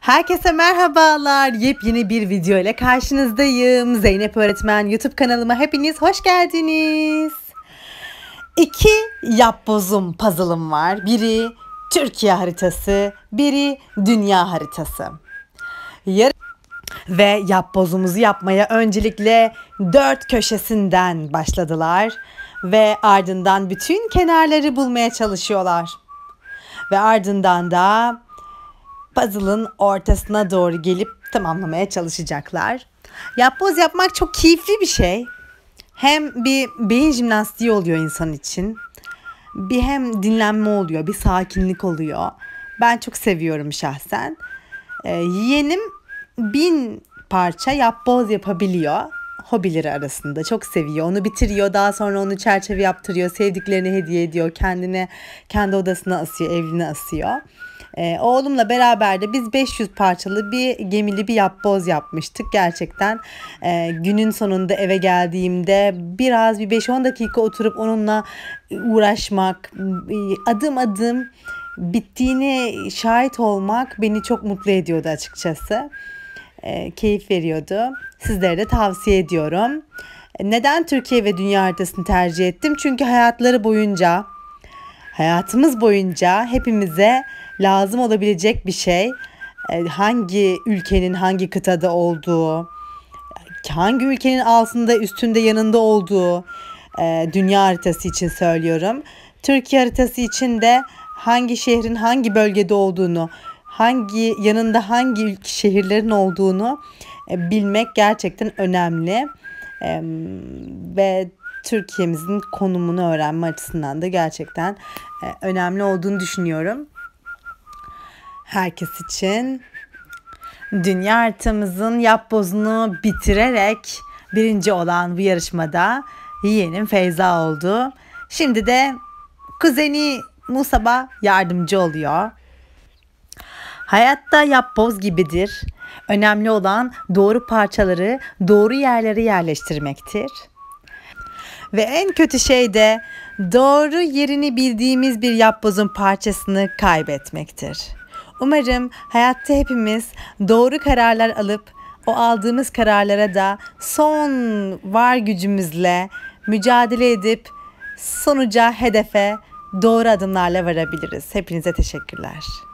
Herkese merhabalar. Yepyeni bir video ile karşınızdayım. Zeynep Öğretmen YouTube kanalıma hepiniz hoş geldiniz. İki yapbozum puzzle'ım var. Biri Türkiye haritası, biri dünya haritası. Ve yapbozumuzu yapmaya öncelikle 4 köşesinden başladılar. Ve ardından bütün kenarları bulmaya çalışıyorlar. Ve ardından da puzzle'ın ortasına doğru gelip tamamlamaya çalışacaklar. Yapboz yapmak çok keyifli bir şey. Hem bir beyin jimnastiği oluyor insan için. Bir hem dinlenme oluyor, bir sakinlik oluyor. Ben çok seviyorum şahsen. Yeğenim 1000 parça yapboz yapabiliyor. Hobileri arasında çok seviyor. Onu bitiriyor. Daha sonra onu çerçeve yaptırıyor. Sevdiklerini hediye ediyor. Kendine, kendi odasına asıyor, evine asıyor. Oğlumla beraber de biz 500 parçalı bir gemili bir yapboz yapmıştık. Gerçekten günün sonunda eve geldiğimde biraz bir 5-10 dakika oturup onunla uğraşmak, adım adım bittiğine şahit olmak beni çok mutlu ediyordu açıkçası. Keyif veriyordu. Sizlere de tavsiye ediyorum. Neden Türkiye ve dünya haritasını tercih ettim? Çünkü hayatımız boyunca hepimize lazım olabilecek bir şey. Hangi ülkenin hangi kıtada olduğu, hangi ülkenin altında, üstünde, yanında olduğu, dünya haritası için söylüyorum. Türkiye haritası için de hangi şehrin hangi bölgede olduğunu, yanında hangi şehirlerin olduğunu bilmek gerçekten önemli. Ve Türkiye'mizin konumunu öğrenme açısından da gerçekten önemli olduğunu düşünüyorum. Herkes için dünya haritamızın yapbozunu bitirerek birinci olan bu yarışmada yeğenim Feyza oldu. Şimdi de kuzeni Musab'a yardımcı oluyor. Hayatta yapboz gibidir. Önemli olan doğru parçaları doğru yerlere yerleştirmektir. Ve en kötü şey de doğru yerini bildiğimiz bir yapbozun parçasını kaybetmektir. Umarım hayatta hepimiz doğru kararlar alıp o aldığımız kararlara da son var gücümüzle mücadele edip sonuca, hedefe doğru adımlarla varabiliriz. Hepinize teşekkürler.